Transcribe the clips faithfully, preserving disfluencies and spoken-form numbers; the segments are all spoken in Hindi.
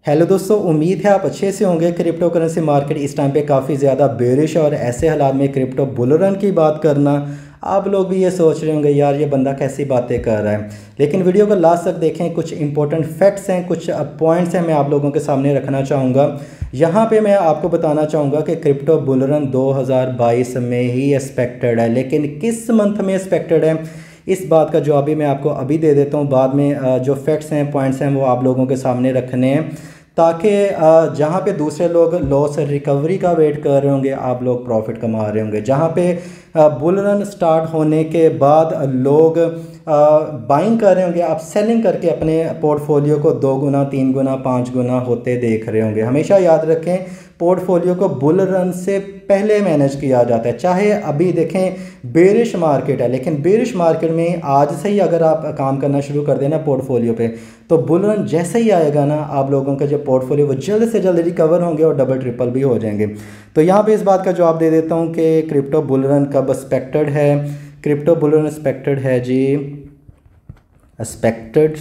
हेलो दोस्तों, उम्मीद है आप अच्छे से होंगे। क्रिप्टो करेंसी मार्केट इस टाइम पे काफ़ी ज़्यादा बेरिश है और ऐसे हालात में क्रिप्टो बुल रन की बात करना, आप लोग भी ये सोच रहे होंगे यार ये बंदा कैसी बातें कर रहा है। लेकिन वीडियो को लास्ट तक देखें, कुछ इंपॉर्टेंट फैक्ट्स हैं, कुछ पॉइंट्स हैं मैं आप लोगों के सामने रखना चाहूँगा। यहाँ पे मैं आपको बताना चाहूँगा कि क्रिप्टो बुल रन दो हज़ार बाईस में ही एक्सपेक्टेड है, लेकिन किस मंथ में एक्सपेक्टेड है इस बात का जवाब भी मैं आपको अभी दे देता हूँ। बाद में जो फैक्ट्स हैं, पॉइंट्स हैं, वो आप लोगों के सामने रखने हैं, ताकि जहाँ पे दूसरे लोग लॉस रिकवरी का वेट कर रहे होंगे, आप लोग प्रॉफिट कमा रहे होंगे। जहाँ पे बुल रन स्टार्ट होने के बाद लोग बाइंग कर रहे होंगे, आप सेलिंग करके अपने पोर्टफोलियो को दो गुना, तीन गुना, पाँच गुना होते देख रहे होंगे। हमेशा याद रखें, पोर्टफोलियो को बुल रन से पहले मैनेज किया जाता है। चाहे अभी देखें बेरिश मार्केट है, लेकिन बेरिश मार्केट में आज से ही अगर आप काम करना शुरू कर देना पोर्टफोलियो पे, तो बुल रन जैसे ही आएगा ना, आप लोगों का जो पोर्टफोलियो वो जल्द से जल्द रिकवर होंगे और डबल ट्रिपल भी हो जाएंगे। तो यहाँ पे इस बात का जवाब दे देता हूँ कि क्रिप्टो बुल रन कब एक्सपेक्टेड है। क्रिप्टो बुल रन एक्सपेक्टेड है जी, एक्सपेक्टेड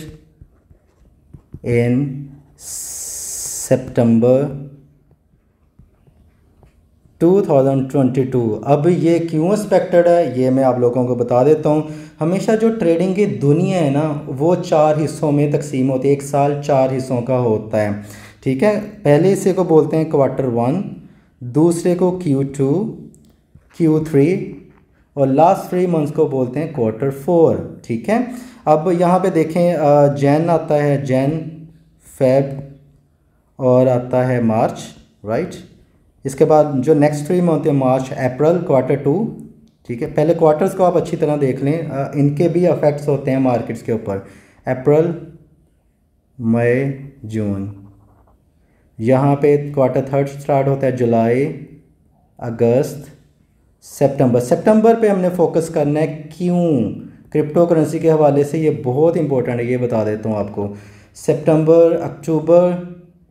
इन सितंबर दो हज़ार बाईस। अब ये क्यों एक्सपेक्टेड है ये मैं आप लोगों को बता देता हूँ। हमेशा जो ट्रेडिंग की दुनिया है ना, वो चार हिस्सों में तकसीम होती है। एक साल चार हिस्सों का होता है, ठीक है। पहले हिस्से को बोलते हैं क्वार्टर वन, दूसरे को क्यू टू, क्यू थ्री, और लास्ट थ्री मंथ्स को बोलते हैं क्वार्टर फोर, ठीक है। अब यहाँ पे देखें, जैन आता है, जैन, फेब, और आता है मार्च, राइट। इसके बाद जो नेक्स्ट थ्री मंथ है, मार्च, अप्रैल, क्वार्टर टू, ठीक है। पहले क्वार्टर्स को आप अच्छी तरह देख लें, इनके भी अफेक्ट्स होते हैं मार्केट्स के ऊपर। अप्रैल, मई, जून, यहाँ पे क्वार्टर थर्ड स्टार्ट होता है, जुलाई, अगस्त, सितंबर। सितंबर पे हमने फोकस करना है। क्यों? क्रिप्टो करेंसी के हवाले से ये बहुत इंपॉर्टेंट है, ये बता देता हूँ आपको। सितंबर, अक्टूबर,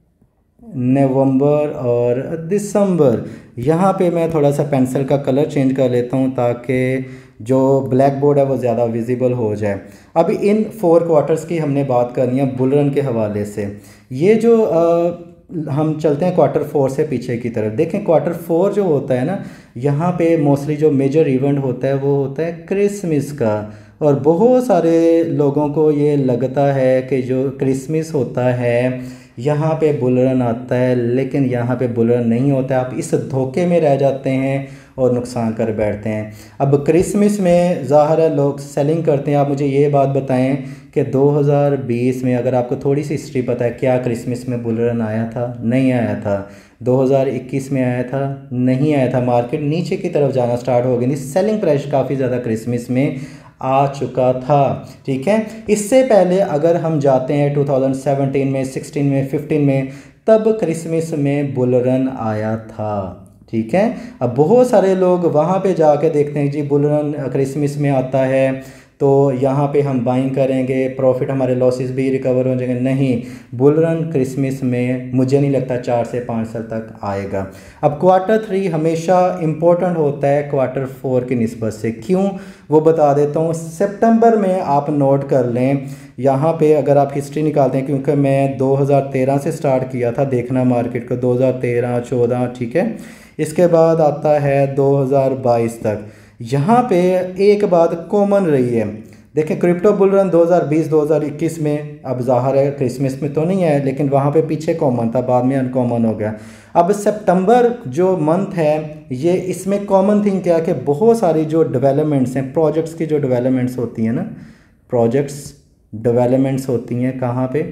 नवंबर और दिसंबर, यहाँ पे मैं थोड़ा सा पेंसिल का कलर चेंज कर लेता हूँ ताकि जो ब्लैक बोर्ड है वो ज़्यादा विजिबल हो जाए। अब इन फोर क्वार्टर्स की हमने बात करनी है बुल रन के हवाले से। ये जो आ, हम चलते हैं क्वार्टर फोर से पीछे की तरफ। देखें क्वार्टर फोर जो होता है ना, यहाँ पे मोस्टली जो मेजर इवेंट होता है वो होता है क्रिसमस का। और बहुत सारे लोगों को ये लगता है कि जो क्रिसमस होता है यहाँ पे बुल रन आता है, लेकिन यहाँ पे बुल रन नहीं होता है। आप इस धोखे में रह जाते हैं और नुकसान कर बैठते हैं। अब क्रिसमस में ज़ाहिर है लोग सेलिंग करते हैं। आप मुझे ये बात बताएं कि दो हज़ार बीस में अगर आपको थोड़ी सी हिस्ट्री पता है, क्या क्रिसमस में बुल रन आया था? नहीं आया था। दो हज़ार इक्कीस में आया था? नहीं आया था। मार्केट नीचे की तरफ जाना स्टार्ट हो गई थी। सेलिंग प्राइस काफ़ी ज़्यादा क्रिसमस में आ चुका था, ठीक है। इससे पहले अगर हम जाते हैं दो हज़ार सत्रह में, सोलह में, पंद्रह में, तब क्रिसमस में बुल रन आया था, ठीक है। अब बहुत सारे लोग वहाँ पे जाके देखते हैं जी बुल रन क्रिसमस में आता है तो यहाँ पे हम बाइंग करेंगे, प्रॉफिट, हमारे लॉसेस भी रिकवर हो जाएंगे। नहीं, बुल रन क्रिसमस में मुझे नहीं लगता चार से पाँच साल तक आएगा। अब क्वार्टर थ्री हमेशा इम्पोर्टेंट होता है क्वार्टर फोर की निस्बत से। क्यों? वो बता देता हूँ। सितंबर में आप नोट कर लें, यहाँ पे अगर आप हिस्ट्री निकालते हैं, क्योंकि मैं दो हज़ार तेरह से स्टार्ट किया था देखना मार्केट को, दो हज़ार तेरह, चौदह, ठीक है। इसके बाद आता है दो हज़ार बाईस तक। यहाँ पे एक बात कॉमन रही है, देखें क्रिप्टो बुल रन दो हज़ार बीस दो हज़ार इक्कीस में, अब ज़ाहिर है क्रिसमस में तो नहीं है, लेकिन वहाँ पे पीछे कॉमन था, बाद में अनकॉमन हो गया। अब सितंबर जो मंथ है, ये इसमें कॉमन थिंग क्या है कि बहुत सारी जो डेवलपमेंट्स हैं, प्रोजेक्ट्स की जो डेवलपमेंट्स होती हैं ना, प्रोजेक्ट्स डेवलपमेंट्स होती हैं कहाँ पे?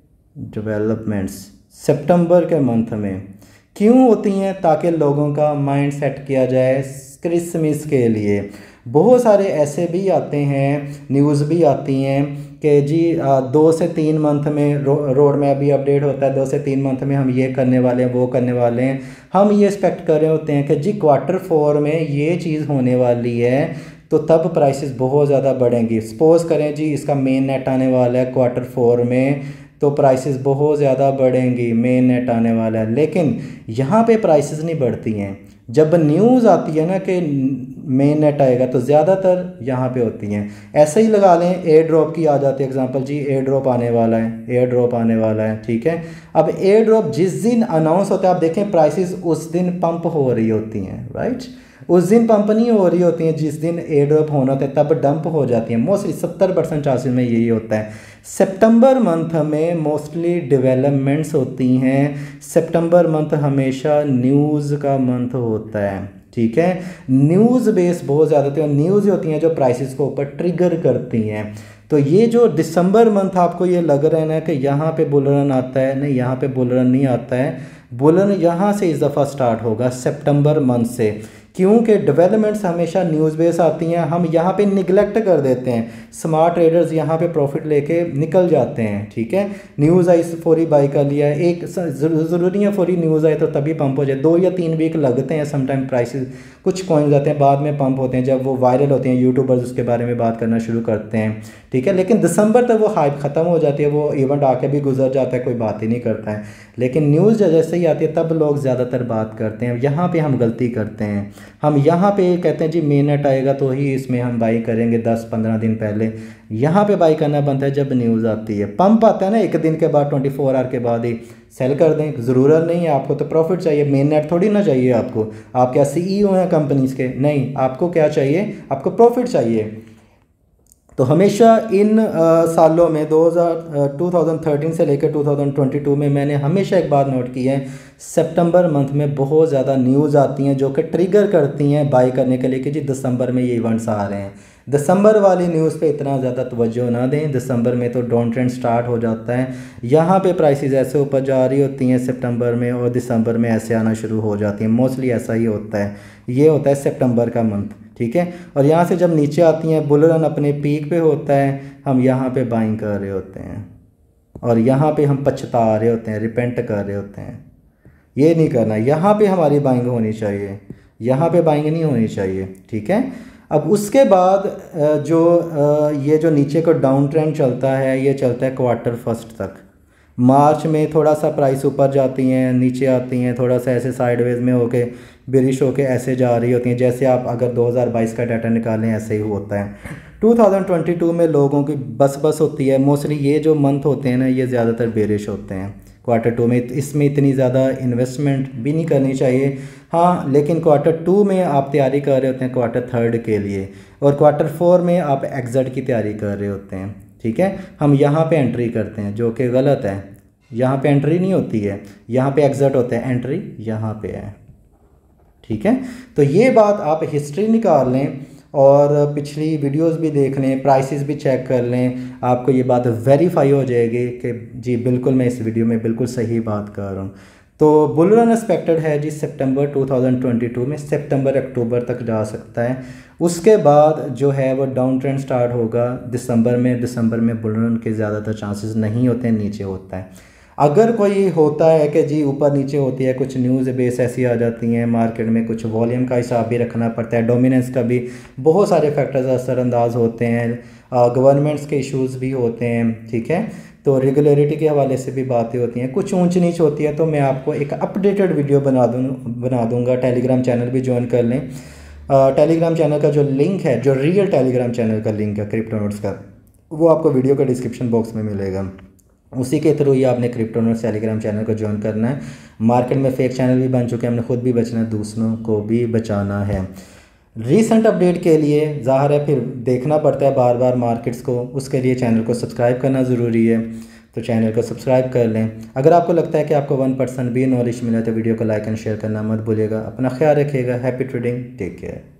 डेवलपमेंट्स सितंबर के मंथ में। क्यों होती हैं? ताकि लोगों का माइंड सेट किया जाए क्रिसमस के लिए। बहुत सारे ऐसे भी आते हैं, न्यूज़ भी आती हैं कि जी आ, दो से तीन मंथ में रो, रोड मैप भी अपडेट होता है, दो से तीन मंथ में हम ये करने वाले हैं, वो करने वाले हैं। हम ये एक्सपेक्ट कर रहे होते हैं कि जी क्वार्टर फोर में ये चीज़ होने वाली है, तो तब प्राइसेस बहुत ज़्यादा बढ़ेंगी। सपोज करें जी इसका मेन नेट आने वाला है क्वार्टर फोर में, तो प्राइसेस बहुत ज़्यादा बढ़ेंगी, मेन नेट आने वाला है। लेकिन यहाँ पे प्राइसेस नहीं बढ़ती हैं। जब न्यूज़ आती है ना कि मेन नेट आएगा तो ज़्यादातर यहाँ पे होती हैं। ऐसे ही लगा लें एयर ड्रॉप की आ जाती है एग्जांपल, जी एयर ड्रॉप आने वाला है, एयर ड्रॉप आने वाला है, ठीक है। अब एयर ड्रॉप जिस दिन अनाउंस होता है आप देखें प्राइसेस उस दिन पंप हो रही होती हैं, राइट। उस दिन पंप नहीं हो रही होती हैं, जिस दिन एयर ड्रॉप होना होता है तब डंप हो जाती हैं। मोस्टली सत्तर परसेंट चांसेस में यही होता है। सितंबर मंथ में मोस्टली डेवलपमेंट्स होती हैं। सितंबर मंथ हमेशा न्यूज़ का मंथ होता है, ठीक है। न्यूज़ बेस बहुत ज़्यादा होती है और न्यूज़ होती हैं जो प्राइसेस को ऊपर ट्रिगर करती हैं। तो ये जो दिसंबर मंथ आपको ये लग रहा है ना कि यहाँ पे बुल रन आता है, नहीं यहाँ पे बुल रन नहीं आता है। बुल रन यहाँ से इस दफ़ा स्टार्ट होगा सितंबर मंथ से, क्योंकि डेवलपमेंट्स हमेशा न्यूज़ बेस आती हैं। हम यहाँ पे निगलेक्ट कर देते हैं, स्मार्ट ट्रेडर्स यहाँ पे प्रॉफिट लेके निकल जाते हैं, ठीक है। न्यूज़ आई फौरी बाई कर लिया, एक ज़रूरी है फौरी न्यूज़ आए तो तभी पंप हो जाए। दो या तीन वीक लगते हैं समटाइम, प्राइसेस कुछ कॉइन्स आते हैं बाद में पंप होते हैं जब वो वायरल होते हैं, यूट्यूबर्स उसके बारे में बात करना शुरू करते हैं, ठीक है। लेकिन दिसंबर तक वो हाइप ख़त्म हो जाती है, वो इवेंट आके भी गुजर जाता है, कोई बात ही नहीं करता है। लेकिन न्यूज़ जैसे ही आती है तब लोग ज़्यादातर बात करते हैं। यहाँ पे हम गलती करते हैं, हम यहाँ पे कहते हैं जी मेन नेट आएगा तो ही इसमें हम बाई करेंगे। दस पंद्रह दिन पहले यहाँ पे बाई करना बनता है जब न्यूज़ आती है। पंप आता है ना एक दिन के बाद, ट्वेंटी फोर आवर के बाद ही सेल कर दें। ज़रूरत नहीं है, आपको तो प्रॉफिट चाहिए, मेन नेट थोड़ी ना चाहिए आपको। आप क्या सीईओ हैं कंपनीज़ के? नहीं, आपको क्या चाहिए? आपको प्रॉफिट चाहिए। तो हमेशा इन आ, सालों में दो हज़ार टू थाउजेंड थर्टीन से लेकर टू थाउजेंड ट्वेंटी टू में मैंने हमेशा एक बात नोट की है, सितंबर मंथ में बहुत ज़्यादा न्यूज़ आती हैं जो कि ट्रिगर करती हैं बाई करने के लिए कि जी दिसंबर में ये इवेंट्स आ रहे हैं। दिसंबर वाली न्यूज़ पे इतना ज़्यादा तवज्जो ना दें, दिसंबर में तो डाउन ट्रेंड स्टार्ट हो जाता है। यहाँ पे प्राइसेस ऐसे ऊपर जा रही होती हैं सितंबर में और दिसंबर में ऐसे आना शुरू हो जाती हैं। मोस्टली ऐसा ही होता है, ये होता है सितंबर का मंथ, ठीक है। और यहाँ से जब नीचे आती हैं, बुल रन अपने पीक पे होता है, हम यहाँ पे बाइंग कर रहे होते हैं और यहाँ पे हम पछता रहे होते हैं, रिपेंट कर रहे होते हैं। ये नहीं करना, यहाँ पे हमारी बाइंग होनी चाहिए, यहाँ पे बाइंग नहीं होनी चाहिए, ठीक है। अब उसके बाद जो ये जो नीचे को डाउन ट्रेंड चलता है, ये चलता है क्वार्टर फर्स्ट तक। मार्च में थोड़ा सा प्राइस ऊपर जाती हैं, नीचे आती हैं, थोड़ा सा ऐसे साइडवेज में होके बेरिश होके ऐसे जा रही होती हैं। जैसे आप अगर दो हज़ार बाईस का डाटा निकालें ऐसे ही होता है। टू थाउजेंड ट्वेंटी टू में लोगों की बस बस होती है। मोस्टली ये जो मंथ होते हैं ना, ये ज़्यादातर बेरिश होते हैं क्वार्टर टू में। इसमें इतनी ज़्यादा इन्वेस्टमेंट भी नहीं करनी चाहिए, हाँ। लेकिन क्वार्टर टू में आप तैयारी कर रहे होते हैं क्वार्टर थर्ड के लिए, और क्वार्टर फोर में आप एग्ज़िट की तैयारी कर रहे होते हैं, ठीक है। हम यहाँ पे एंट्री करते हैं जो कि गलत है। यहाँ पे एंट्री नहीं होती है, यहाँ पे एग्ज़िट होता है, एंट्री यहाँ पे है, ठीक है। तो ये बात आप हिस्ट्री निकाल लें और पिछली वीडियोस भी देख लें, प्राइसेस भी चेक कर लें, आपको ये बात वेरीफाई हो जाएगी कि जी बिल्कुल मैं इस वीडियो में बिल्कुल सही बात कर रहा हूँ। तो बुल रन एक्सपेक्टेड है जी सितंबर टू थाउजेंड ट्वेंटी टू में, सितंबर अक्टूबर तक जा सकता है। उसके बाद जो है वो डाउन ट्रेंड स्टार्ट होगा दिसंबर में। दिसंबर में बुल रन के ज़्यादातर चांसेस नहीं होते हैं, नीचे होता है। अगर कोई होता है कि जी ऊपर नीचे होती है, कुछ न्यूज़ बेस ऐसी आ जाती हैं मार्केट में, कुछ वॉल्यूम का हिसाब भी रखना पड़ता है, डोमिनेंस का भी, बहुत सारे फैक्टर्स असरअंदाज होते हैं, गवर्नमेंट्स के इश्यूज़ भी होते हैं, ठीक है। तो रेगुलरिटी के हवाले से भी बातें होती हैं, कुछ ऊंच नीच होती है। तो मैं आपको एक अपडेटेड वीडियो बना दूँ बना दूँगा। टेलीग्राम चैनल भी ज्वाइन कर लें। टेलीग्राम चैनल का जो लिंक है, जो रियल टेलीग्राम चैनल का लिंक है क्रिप्टो नोट्स का, वो आपको वीडियो का डिस्क्रिप्शन बॉक्स में मिलेगा। उसी के थ्रू ही आपने क्रिप्टो नोट्स टेलीग्राम चैनल को ज्वाइन करना है। मार्केट में फेक चैनल भी बन चुके हैं, हमने खुद भी बचना है, दूसरों को भी बचाना है। रीसेंट अपडेट के लिए ज़ाहिर है फिर देखना पड़ता है बार बार मार्केट्स को, उसके लिए चैनल को सब्सक्राइब करना ज़रूरी है। तो चैनल को सब्सक्राइब कर लें। अगर आपको लगता है कि आपको वन परसेंट भी नॉलेज मिला तो वीडियो को लाइक एंड शेयर करना मत भूलिएगा। अपना ख्याल रखिएगा। Happy trading, take care.